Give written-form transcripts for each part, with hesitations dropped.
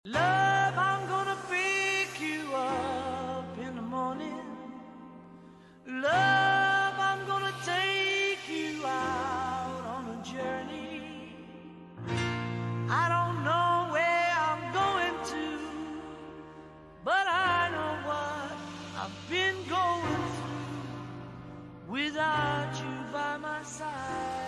Love, I'm gonna pick you up in the morning. Love, I'm gonna take you out on a journey. I don't know where I'm going to, but I know what I've been going through without you by my side.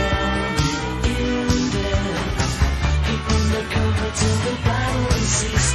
Till the battle ceases.